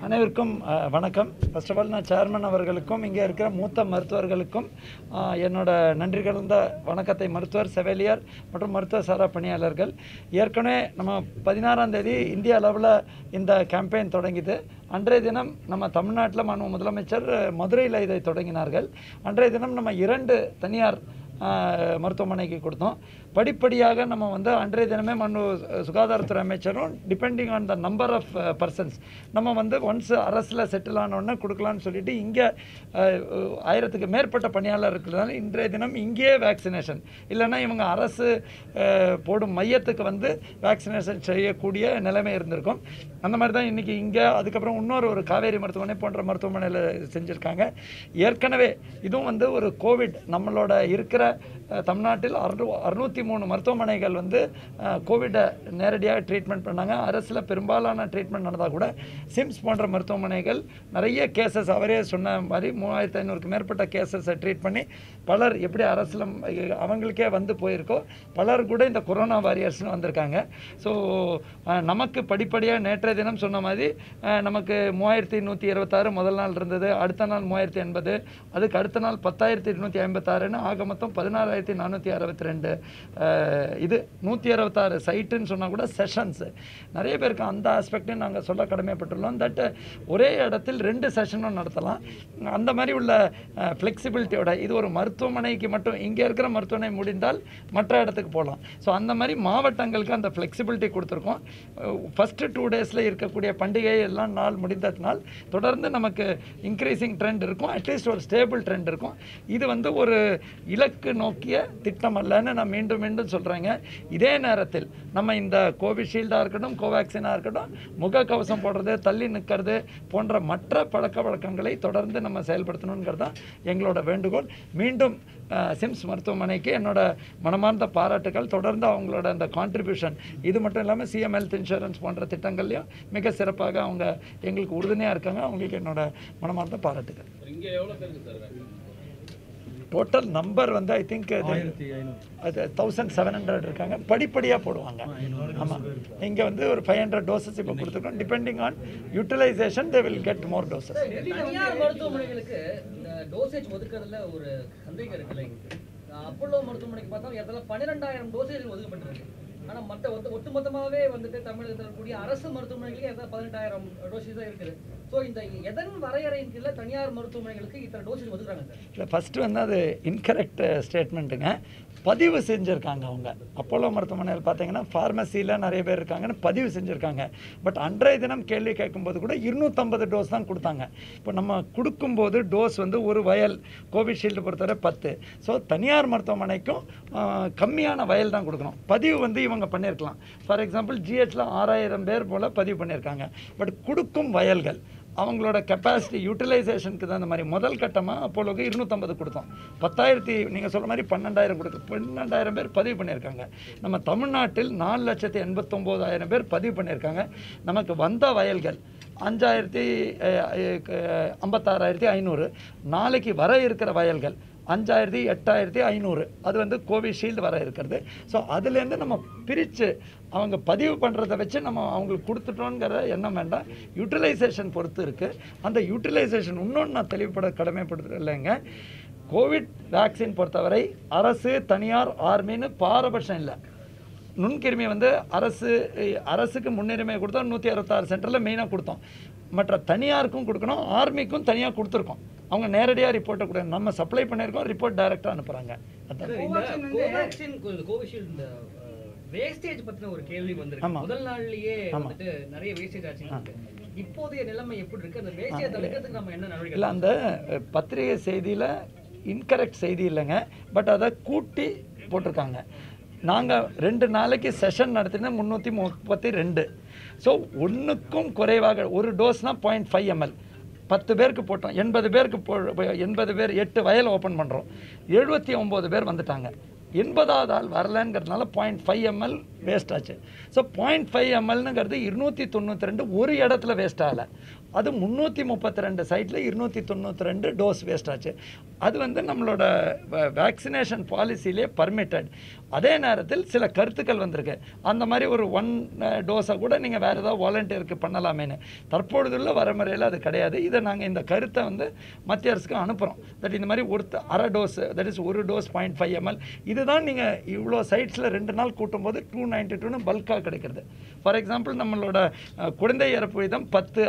அனைவருக்கும் வணக்கம். First of all நான் சேர்மன் அவர்களுக்கும் இங்கே இருக்கிற மூத்த மருத்துவர்களுக்கும் என்னோட நன்றி கலந்த வணக்கத்தை மருத்துவர் செவிலியர் மற்றும் மருத்துவ சாரா பணியாளர்கள். ஏற்கனவே நம்ம 16ஆம் தேதி இந்திய அளவில் இந்த கேம்பெயின் தொடங்கிது. அன்றைய தினம் நம்ம தமிழ்நாட்டில் மாண்பு முதலமைச்சர் மதுரையில் இதை தொடங்கினார்கள். அன்றைய தினம் நம்ம 2 தனியார் மருத்துவமனைக்கு கொடுத்தோம். படிப்படியாக நம்ம வந்து அன்றைய தினமே சுகாதாரத்துறை அமைச்சரும் depending on the number of persons நம்ம வந்து ஒன்ஸ் அரசில் செட்டில் ஆனோடனே கொடுக்கலான்னு சொல்லிட்டு இங்கே 1000க்கு மேற்பட்ட பணியாளர் இருக்கிறதுனால இன்றைய தினம் இங்கேயே வேக்சினேஷன் இல்லைன்னா இவங்க அரசு போடும் மையத்துக்கு வந்து வேக்சினேஷன் செய்யக்கூடிய நிலைமை இருந்திருக்கும். அந்த மாதிரி தான் இன்றைக்கி இங்கே அதுக்கப்புறம் இன்னொரு காவேரி மருத்துவமனை போன்ற மருத்துவமனையில் செஞ்சுருக்காங்க. ஏற்கனவே இதுவும் வந்து ஒரு கோவிட் நம்மளோட இருக்கிற தமிழ்நாட்டில் 603 மருத்துவமனைகள் வந்து கோவிடை நேரடியாக ட்ரீட்மெண்ட் பண்ணாங்க. அரசில் பெரும்பாலான ட்ரீட்மெண்ட் நடந்தால் கூட சிம்ஸ் போன்ற மருத்துவமனைகள் நிறைய கேசஸ் அவரே சொன்ன மாதிரி 3500க்கு மேற்பட்ட கேசஸை ட்ரீட் பண்ணி பலர் எப்படி அரசில் அவங்களுக்கே வந்து போயிருக்கோ பலர் கூட இந்த கொரோனா வாரியர்ஸ்னு வந்திருக்காங்க. ஸோ நமக்கு படிப்படியாக நேற்றைய தினம் சொன்ன மாதிரி நமக்கு 3126 முதல் நாள் இருந்தது, அடுத்த நாள் 3080, அதுக்கு அடுத்த நாள் 10256ன்னு ஆக மொத்தம் 16462. இது 166 சைட்டுன்னு சொன்னால் கூட செஷன்ஸு நிறைய பேருக்கு அந்த ஆஸ்பெக்டையும் நாங்கள் சொல்ல கடமைப்பட்டுள்ளோம். தட் ஒரே இடத்தில் 2 செஷனும் நடத்தலாம். அந்த மாதிரி உள்ள ஃப்ளெக்சிபிலிட்டியோட இது ஒரு மருத்துவமனைக்கு மட்டும் இங்கே இருக்கிற மருத்துவமனை முடிந்தால் மற்ற இடத்துக்கு போகலாம். ஸோ அந்த மாதிரி மாவட்டங்களுக்கு அந்த ஃப்ளெக்சிபிலிட்டி கொடுத்துருக்கோம். ஃபஸ்ட்டு 2 டேஸில் இருக்கக்கூடிய பண்டிகை எல்லாம் நாள் முடிந்ததுனால் தொடர்ந்து நமக்கு இன்க்ரீசிங் ட்ரெண்ட் இருக்கும், அட்லீஸ்ட் ஒரு ஸ்டேபிள் ட்ரெண்ட் இருக்கும். இது வந்து ஒரு இலக்கு நோக்கிய திட்டம் அல்லன்னு நான் மீண்டும் சொல்கிறேங்க. இதே நேரத்தில் நம்ம இந்த கோவிஷீல்டாக இருக்கட்டும் கோவேக்சினாக இருக்கட்டும் முகக்கவசம் போடுறது தள்ளி நிற்கிறது போன்ற மற்ற பழக்க வழக்கங்களை தொடர்ந்து நம்ம செயல்படுத்தணுங்கிறது தான் எங்களோட வேண்டுகோள். மீண்டும் சிம்ஸ் மருத்துவமனைக்கு என்னோட மனமார்ந்த பாராட்டுகள். தொடர்ந்து அவங்களோட அந்த கான்ட்ரிபியூஷன் இது மட்டும் இல்லாமல் சிஎம் ஹெல்த் இன்சூரன்ஸ் போன்ற திட்டங்கள்லையும் மிக சிறப்பாக அவங்க எங்களுக்கு உறுதுணையாக இருக்காங்க. அவங்களுக்கு என்னோட மனமார்ந்த பாராட்டுகள். டோட்டல் நம்பர் வந்து ஐ திங்க் 1700 இருக்காங்க. படிப்படியாக போடுவாங்க. ஆமாம், இங்கே வந்து ஒரு 500 டோசஸ் இப்போ கொடுத்துருக்கோம். Depending on utilisation they will get more doses. மருத்துவமனைகளுக்கு இந்த டோசேஜ் ஒதுக்குறதுல ஒரு சந்தேகம் இருக்குல்ல. அப்போலோ மருத்துவமனைக்கு பார்த்தா 12,000 டோசேஜ் ஒதுக்கப்பட்டிருக்கு. ஆனால் மற்ற ஒட்டுமொத்தமாகவே வந்துட்டு தமிழகத்தில் இருக்கக்கூடிய அரசு மருத்துவமனைகளுக்கு 18,000 டோசேஜ் தான் இருக்குது. ஸோ இந்த எதன் வரையறையின் கீழே தனியார் மருத்துவமனைகளுக்கு இத்தனை டோசேஜ் ஒதுக்குறாங்க சார்? இல்லை, ஃபஸ்ட்டு வந்து அது இன்கரெக்ட் ஸ்டேட்மெண்ட்டுங்க. பதிவு செஞ்சுருக்காங்க அவங்க. அப்போலோ மருத்துவமனையில் பார்த்தீங்கன்னா ஃபார்மசியில் நிறைய பேர் இருக்காங்கன்னு பதிவு செஞ்சுருக்காங்க. பட் அன்றைய தினம் கேள்வி கேட்கும்போது கூட 250 டோஸ் தான் கொடுத்தாங்க. இப்போ நம்ம கொடுக்கும்போது டோஸ் வந்து ஒரு வயல் கோவிஷீல்டு பொறுத்தவரை 10. ஸோ தனியார் மருத்துவமனைக்கும் கம்மியான வயல் தான் கொடுக்கணும். பதிவு வந்து இவங்க பண்ணியிருக்கலாம். ஃபார் எக்ஸாம்பிள் ஜிஹெச்சில் 6000 பேர் போல் பதிவு பண்ணியிருக்காங்க. பட் கொடுக்கும் வயல்கள் அவங்களோட கெப்பாசிட்டி யூட்டிலைசேஷனுக்கு தான். அந்த மாதிரி முதல் கட்டமாக அப்போலோக்கு 250 கொடுத்தோம். 10,000 நீங்கள் சொல்கிற மாதிரி 12,000 கொடுத்து 12,000 பேர் பதிவு பண்ணியிருக்காங்க. நம்ம தமிழ்நாட்டில் 4,89,000 பேர் பதிவு பண்ணியிருக்காங்க. நமக்கு வந்த வயல்கள் 56,500. நாளைக்கு வர இருக்கிற வயல்கள் 5,000 8,500. அது வந்து கோவிஷீல்டு வர இருக்கிறது. ஸோ அதுலேருந்து நம்ம பிரித்து அவங்க பதிவு பண்ணுறதை வச்சு நம்ம அவங்களுக்கு கொடுத்துட்டோங்கிற எண்ணம் வேண்டாம். யூட்டிலைசேஷன் பொறுத்து இருக்குது. அந்த யூட்டிலைசேஷன் இன்னொன்று நான் தெளிவுபட கடமைப்படுத்துகிறேன் இல்லைங்க. கோவிட் வேக்சின் பொறுத்தவரை அரசு தனியார் ஆர்மின்னு பாரபட்சம் இல்லை. நுண்கிருமி வந்து அரசுக்கு முன்னுரிமை கொடுத்தோம். 166 சென்டரில் மெயினாக கொடுத்தோம். மற்ற தனியாருக்கும் கொடுக்கணும், ஆர்மிக்கும் தனியாக கொடுத்துருக்கோம். அவங்க நேரடியாக ரிப்போர்ட்டை கூட நம்ம சப்ளை பண்ணியிருக்கோம், ரிப்போர்ட் டைரெக்டாக அனுப்புகிறாங்க. கோவிஷீல்டு வேஸ்டேஜ் பற்றின ஒரு கேள்வி வந்திருக்கு. முதல் நாள்லயே வந்துட்டு நிறைய வேஸ்டேஜ் ஆச்சு. இப்போதைய நிலைமை எப்படி இருக்கு? அந்த வேஸ்டேஜ் தடுக்கிறதுக்கு நம்ம என்ன நடவடிக்கை? இல்லை, அந்த பத்திரிகை செய்தியில் இன்கரெக்ட் செய்தி இல்லைங்க. பட் அதை கூட்டி போட்டிருக்காங்க. நாங்கள் 2 நாளைக்கு செஷன் நடத்தினா 332. ஸோ ஒன்றுக்கும் குறைவாக ஒரு டோஸ்னால் 0.5 ml 10 பேருக்கு போட்டோம். 80 பேருக்கு 80 பேர் 8 வயல் ஓப்பன் பண்ணுறோம். 79 பேர் வந்துட்டாங்க. 80வது ஆள் வரலங்கிறதுனால 0.5 ml வேஸ்ட் ஆச்சு. ஸோ 0.5 mlங்கிறது 292 ஒரு இடத்துல வேஸ்ட் ஆகலை. அது 332 சைட்டில் 292 டோஸ் வேஸ்ட் ஆச்சு. அது வந்து நம்மளோட வேக்சினேஷன் பாலிசியிலே பர்மிட்டட். அதே நேரத்தில் சில கருத்துக்கள் வந்திருக்கு, அந்த மாதிரி ஒரு 1 டோஸை கூட நீங்கள் வேறு ஏதாவது வாலண்டியருக்கு பண்ணலாமேன்னு. தற்பொழுதுள்ள வரமுறையில் அது கிடையாது. இதை நாங்கள் இந்த கருத்தை வந்து மத்திய அரசுக்கு அனுப்புகிறோம். தட் இந்த மாதிரி அரை dose, that is 1 dose 0.5 ml. இதுதான் நீங்கள் இவ்வளோ சைட்ஸில் 2 நாள் கூட்டும்போது 292 பல்காக கிடைக்கிறது. ஃபார் எக்ஸாம்பிள் நம்மளோட குழந்தை இறப்பு விகிதம்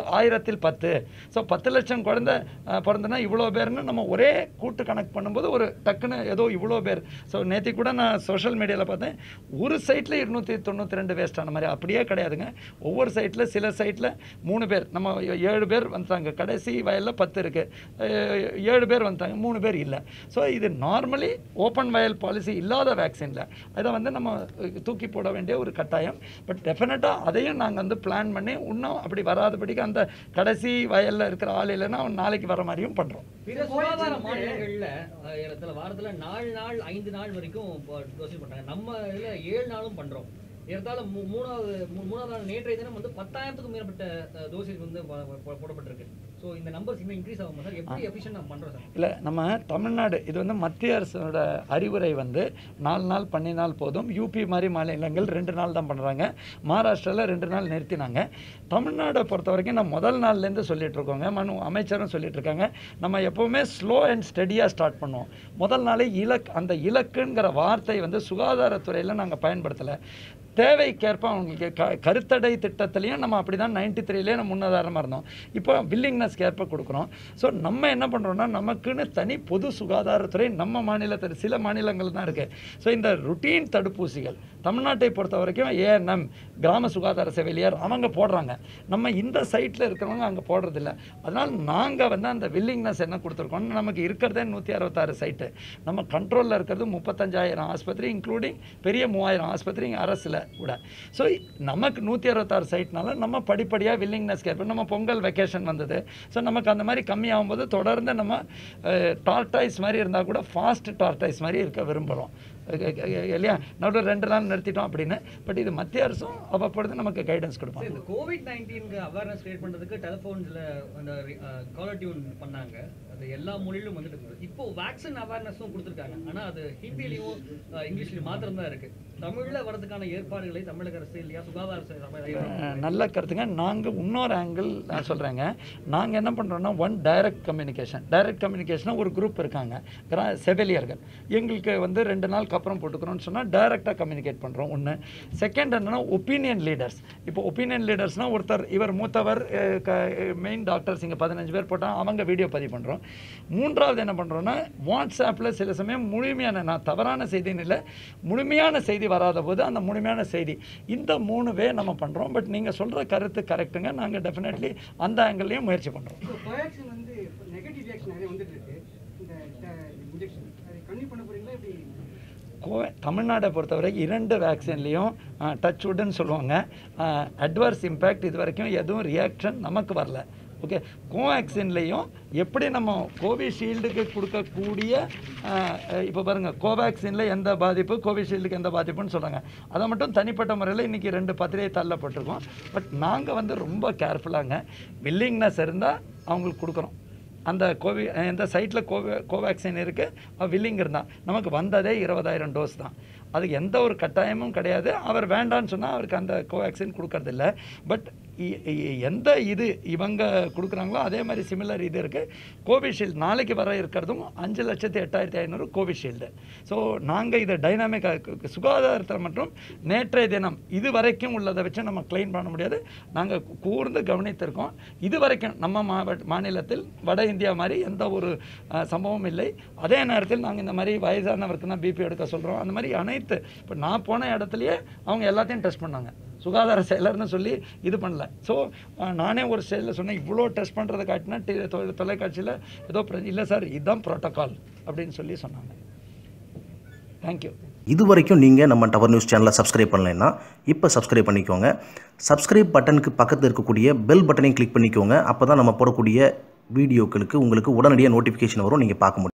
10,000 ஸோ 10 லட்சம் குழந்தை பிறந்தனா இவ்வளோ பேர்னு நம்ம ஒரே கூட்டு கணக்கு பண்ணும்போது ஒரு டக்குன்னு ஏதோ இவ்வளோ பேர். ஸோ நேற்று கூட நான் சோஷியல் மீடியாவில் பார்த்தேன், ஒரு சைட்டில் 292 வேஸ்ட் ஆன மாதிரி. அப்படியே கிடையாதுங்க. ஒவ்வொரு சைட்டில் சில சைட்டில் 3 பேர், நம்ம 7 பேர் வந்துட்டாங்க, கடைசி வயலில் 10 இருக்குது, 7 பேர் வந்துட்டாங்க, 3 பேர் இல்லை. ஸோ இது நார்மலி ஓப்பன் வயல் பாலிசி இல்லாத வேக்சினில் அதை வந்து நம்ம தூக்கி போட வேண்டிய ஒரு கட்டாயம். பட் டெஃபினட்டாக அதையும் நாங்கள் வந்து பிளான் பண்ணி இன்னும் அப்படி வராதபடிக்கு அந்த கடைசி வயலில் இருக்கிற ஆள் இல்லைன்னா அவன் நாளைக்கு வர மாதிரியும் பண்ணுறோம். பிற சுகாதார மாநிலங்களில் வாரத்தில் 4 நாள் 5 நாள் வரைக்கும் டோசேஜ் பண்ணுறாங்க. நம்ம இதில் 7 நாளும் பண்ணுறோம். இருந்தாலும் மூணாவது நாள் நேற்றைய தினம் வந்து 10,000க்கும் மேற்பட்ட டோசேஜ் வந்து போடப்பட்டிருக்கு. ஸோ இந்த நம்பர்ஸ் இன்னும் இன்க்ரீஸ் ஆகும் சார். எப்படி எஃபிஷியன்ட் பண்ணுறோம் சார்? இல்லை, நம்ம தமிழ்நாடு இது வந்து மத்திய அரசோட அறிவுரை வந்து 4 நாள் பண்ணினால் போதும். யூபி மாதிரி மாநிலங்கள் 2 நாள் தான் பண்ணுறாங்க. மகாராஷ்டிராவில் 2 நாள் நிறுத்தினாங்க. தமிழ்நாடை பொறுத்த வரைக்கும் நம்ம முதல் நாள்லேருந்து சொல்லிட்டு இருக்கோங்க, அமைச்சரும் சொல்லிட்டு இருக்காங்க, நம்ம எப்போவுமே ஸ்லோ அண்ட் ஸ்டெடியாக ஸ்டார்ட் பண்ணுவோம். முதல் நாளே அந்த இலக்குங்கிற வார்த்தை வந்து சுகாதாரத்துறையில் நாங்கள் பயன்படுத்தலை. தேவைக்கேற்ப அவங்களுக்கு கருத்தடை திட்டத்திலையும் நம்ம அப்படி தான் 93லேயே நம்ம முன்னாதாரமாக இருந்தோம். இப்போ வில்லிங்னஸ்க்கு ஏற்ப கொடுக்குறோம். ஸோ நம்ம என்ன பண்ணுறோன்னா, நமக்குன்னு தனி பொது சுகாதாரத்துறை நம்ம மாநிலத்தில் சில மாநிலங்கள் தான் இருக்குது. ஸோ இந்த ருட்டீன் தடுப்பூசிகள் தமிழ்நாட்டை பொறுத்த வரைக்கும் ANM கிராம சுகாதார செவிலியர் அவங்க போடுறாங்க. நம்ம இந்த சைட்டில் இருக்கிறவங்க அங்கே போடுறதில்ல. அதனால் நாங்கள் வந்து அந்த வில்லிங்னஸ் என்ன கொடுத்துருக்கோம், நமக்கு இருக்கிறதே 166 சைட்டு. நம்ம கண்ட்ரோலில் இருக்கிறது 35,000 ஆஸ்பத்திரி, இன்க்ளூடிங் பெரிய 3,000 ஆஸ்பத்திரி அரசில் கூட. ஸோ நமக்கு 166 சைட்னால நம்ம படிப்படியாக வில்லிங்னஸ் கேட்போம். நம்ம பொங்கல் வெக்கேஷன் வந்தது. ஸோ நமக்கு அந்த மாதிரி கம்மியாகும்போது தொடர்ந்து நம்ம டார்டாய்ஸ் மாதிரி இருந்தால் கூட ஃபாஸ்ட் டார்டாய்ஸ் மாதிரி இருக்க விரும்புகிறோம் இல்லையா. நடுவில் 2 நாள் நிறுத்திட்டோம் அப்படின்னு. பட் இது மத்திய அரசும் அவ்வப்பொழுது நமக்கு கைடன்ஸ் கொடுப்பாங்க. இந்த COVID-19 அவேர்னஸ் கிரியேட் பண்ணுறதுக்கு டெலிஃபோன்ஸில் அந்த காலர் டியூன் பண்ணாங்க. அது எல்லா மொழியிலும் வந்துட்டு இருக்குது. இப்போ வேக்சின் அவேர்னஸும் கொடுத்துருக்காங்க. ஆனால் அது ஹிந்திலையும் இங்கிலீஷ்லையும் மாத்திரம் தான் இருக்குது. தமிழில் வரதுக்கான ஏற்பாடுகளை தமிழக அரசு இல்லையா சுகாதார நல்ல கருத்துங்க. நாங்கள் இன்னொரு ஆங்கிள் நான் சொல்கிறேங்க. நாங்கள் என்ன பண்ணுறோன்னா, டைரக்ட் கம்யூனிகேஷனாக ஒரு குரூப் இருக்காங்க செவிலியர்கள். எங்களுக்கு வந்து 2 நாளுக்கு அப்புறம் போட்டுக்கிறோன்னு சொன்னால் டைரெக்டாக கம்யூனிகேட் பண்ணுறோம். ஒன்று. செகண்ட் என்னென்னா ஒப்பீனியன் லீடர்ஸ். இப்போ ஒப்பீனியன் லீடர்ஸ்னால் ஒருத்தர் இவர் மூத்தவர் மெயின் டாக்டர்ஸ் இங்கே 15 பேர் போட்டால் அவங்க வீடியோ பதிவு பண்ணுறோம். மூன்றாவது என்ன பண்ணுறோன்னா, வாட்ஸ்அப்பில் சில சமயம் முழுமையான, நான் தவறான செய்தின்னு இல்லை, முழுமையான செய்தி வராத போது அந்த முழுமையான செய்தி, இந்த 3 வே நம்ம பண்ணுறோம். பட் நீங்கள் சொல்கிற கருத்து கரெக்டுங்க. நாங்கள் டெஃபினெட்லி அந்த ஆங்கிள்லையும் முயற்சி பண்ணுறோம். தமிழ்நாடை பொறுத்தவரைக்கும் 2 வேக்சின்லேயும் டச்வுட்னு சொல்லுவாங்க, அட்வர்ஸ் இம்பேக்ட் இது வரைக்கும் எதுவும் ரியாக்ஷன் நமக்கு வரல. ஓகே. கோவேக்சின்லேயும் எப்படி நம்ம கோவிஷீல்டுக்கு கொடுக்கக்கூடிய, இப்போ பாருங்கள், கோவேக்சினில் எந்த பாதிப்பு, கோவிஷீல்டுக்கு எந்த பாதிப்புன்னு சொல்கிறாங்க. அதை மட்டும் தனிப்பட்ட முறையில் இன்றைக்கி 2 பத்திரிகை தள்ளப்பட்டிருக்கோம். பட் நாங்கள் வந்து ரொம்ப கேர்ஃபுல்லாங்க. வில்லிங்னஸ் இருந்தால் அவங்களுக்கு கொடுக்குறோம். அந்த எந்த சைட்டில் கோவேக்சின் இருக்குது வில்லிங் இருந்தால் நமக்கு வந்ததே 20,000 டோஸ் தான். அதுக்கு எந்த ஒரு கட்டாயமும் கிடையாது. அவர் வேண்டான்னு சொன்னால் அவருக்கு அந்த கோவேக்சின் கொடுக்கறதில்ல. பட் எந்த இது இவங்க கொடுக்குறாங்களோ அதே மாதிரி சிமிலர் இது இருக்குது. கோவிஷீல்டு நாளைக்கு வர இருக்கிறதும் 5,08,500 கோவிஷீல்டு. ஸோ நாங்கள் இதை டைனாமிக்காக சுகாதாரத்தில் மற்றும் நேற்றைய தினம் இது வரைக்கும் உள்ளதை வச்சு நம்ம கிளைம் பண்ண முடியாது. நாங்கள் கூர்ந்து கவனித்திருக்கோம். இது வரைக்கும் நம்ம மாநிலத்தில் வட இந்தியா மாதிரி எந்த ஒரு சம்பவம் இல்லை. அதே நேரத்தில் நாங்கள் இந்த மாதிரி வயசானவருக்கு தான் பிபி எடுக்க சொல்கிறோம். அந்த மாதிரி அனைத்து, இப்போ நான் போன இடத்துலையே அவங்க எல்லாத்தையும் டெஸ்ட் பண்ணாங்க. சுகாதார செயலர்னு சொல்லி இது பண்ணல. ஸோ நானே ஒரு ஸ்டேஜில் சொன்னேன், இவ்வளோ டெஸ்ட் பண்ணுறதை காட்டினா தொலைக்காட்சியில் ஏதோ இல்லை சார், இதுதான் ப்ரோட்டோக்கால் அப்படின்னு சொல்லி சொன்னாங்க. தேங்க்யூ. இது வரைக்கும் நீங்கள் நம்ம டவர் நியூஸ் சேனலை சப்ஸ்கிரைப் பண்ணலைன்னா இப்போ சப்ஸ்கிரைப் பண்ணிக்கோங்க. சப்ஸ்கிரைப் பட்டனுக்கு பக்கத்தில் இருக்கக்கூடிய பெல் பட்டனையும் கிளிக் பண்ணிக்கோங்க. அப்போ தான் நம்ம போடக்கூடிய வீடியோக்களுக்கு உங்களுக்கு உடனடியாக நோட்டிஃபிகேஷன் வரும், நீங்கள் பார்க்க முடியும்.